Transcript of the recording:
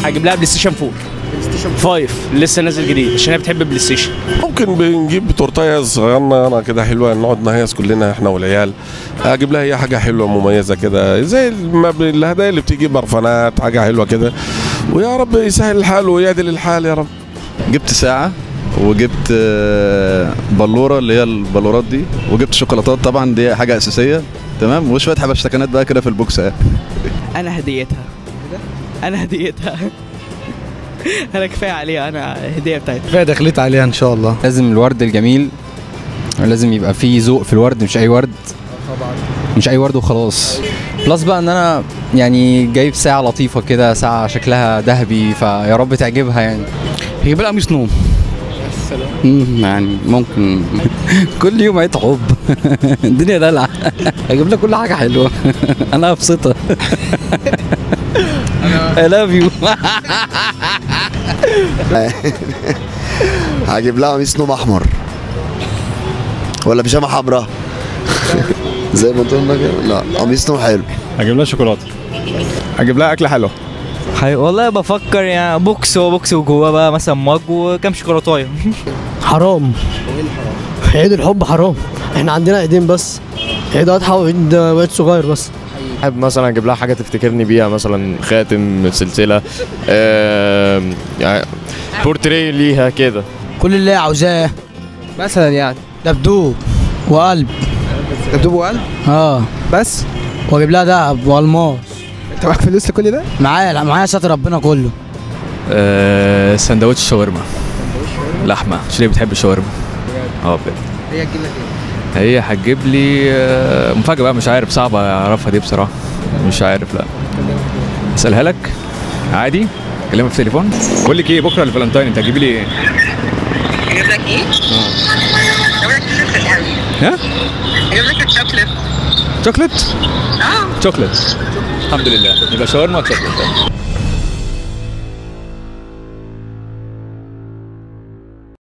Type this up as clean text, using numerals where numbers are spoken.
هجيب لها بلاي ستيشن 4 5 لسه نازل جديد عشان هي بتحب بلاي ستيشن. ممكن بنجيب تورتايه صغيرة كده حلوه نقعد نهيص كلنا احنا والعيال. اجيب لها هي حاجه حلوه مميزه كده زي الهدايا اللي بتيجي برفانات حاجه حلوه كده، ويا رب يسهل الحال ويعدل الحال يا رب. جبت ساعه وجبت بلوره اللي هي البلورات دي، وجبت شوكولاتات طبعا دي حاجه اساسيه تمام، وشويه حبشتكنات بقى كده في البوكس يعني. انا هديتها انا كفايه عليها، انا هديه بتاعتها كفايه دخلت عليها ان شاء الله. لازم الورد الجميل، لازم يبقى فيه ذوق في الورد، مش اي ورد طبعا، مش اي ورد وخلاص. بلس بقى ان انا يعني جايب ساعه لطيفه كده، ساعه شكلها ذهبي، فيا رب تعجبها يعني. هجيب لها قميص نوم يعني ممكن كل يوم عيد حب الدنيا دلع. هجيب لها كل حاجه حلوه انا ابسطها. I love you. هجيب لها قميص نوم احمر ولا بيجامه حمراء زي ما انت قلنا كده. لا قميص نوم حلو. هجيب لها شوكولاته. هجيب لها اكله حلوه. والله بفكر يعني بوكس وجواه بقى مثلا مج وكام شوكولاتايه. حرام. عيد الحب حرام، احنا عندنا عيدين بس، عيد اضحى وعيد صغير بس. احب مثلا اجيب لها حاجه تفتكرني بيها، مثلا خاتم، سلسله، يعني بورتريه ليها كده، كل اللي هي عاوزاه مثلا يعني دبدوب وقلب. دبدوب وقلب بس. واجيب لها دهب والماس. انت معاك فلوس لكل ده؟ معايا ستر ربنا كله. سندوتش شاورما لحمه عشان هي بتحب الشاورما. بجد. هي تجيب لك ايه؟ هي هتجيب لي مفاجاه بقى، مش عارف، صعبه اعرفها دي بصراحه، مش عارف. لا اسالها لك عادي، اكلمك في التليفون. بقول لك ايه، بكره الفالنتاين انت هتجيبي لي ايه؟ اجيب لك ايه؟ ها؟ اجيب لك الشوكليت. شوكليت؟ شوكليت الحمد لله، يبقى شاورما وشوكليت.